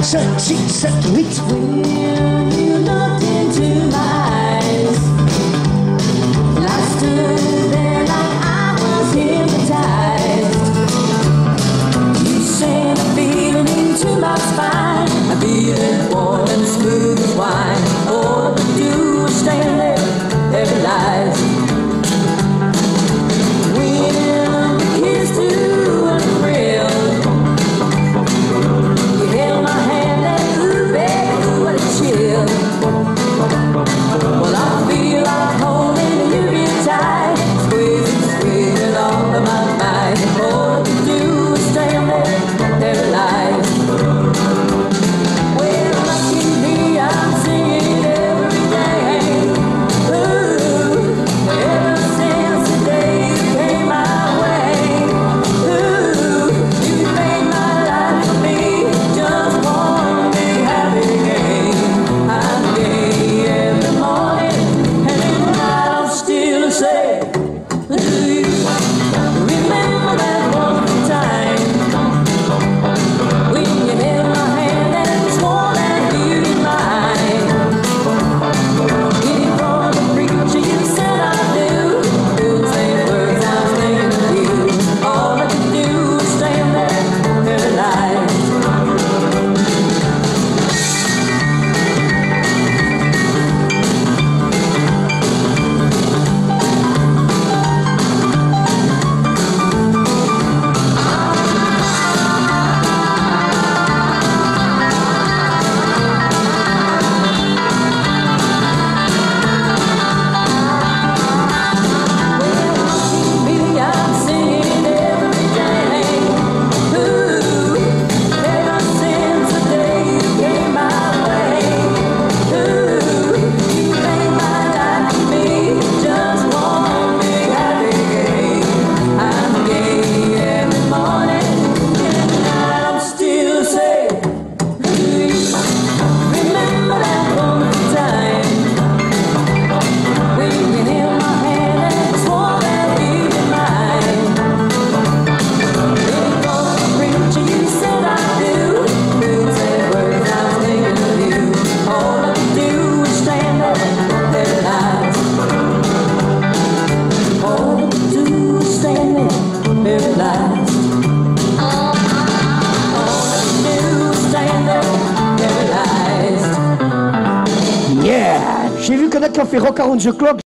5, 6, 7, 8. When you looked into my eyes, I stood there like I was hypnotized. You sent a feeling into my spine, a feeling warm and smooth as wine. All I could do was stand there, paralyzed. When we kissed to a thrill, you held my hand and ooh, baby, what a chill. Well, I feel like holding you real tight, squeezing all of my mind. All I could do was stand there, paralyzed. Well, lucky me, I'm singing every day. Ooh, ever since the day you came my way. Ooh, you made my life for me just one big happy game. I'm gay every morning, and at night I'm still the same. Do you remember that wonderful time when you held my hand and swore that you'd be mine? In front of the preacher you said I do, couldn't say words, I was thinking of you. All I could do was stand there, paralyzed. Maybe I'm singing every day. Ooh, ever since the day you came my way. Ooh, you made my life for me just one big happy game. I'm gay every morning, and at night I'm still the same. Do you remember that wonderful time when you held my hand and swore that you'd be mine? In front of the preacher you said I do, couldn't say words, I was thinking of you. All I could do was stand there, paralyzed. All I could do was stand there, paralyzed. All I could do was stand there, paralyzed. Yeah! J'ai vu que notre fait Rock Around the Clock.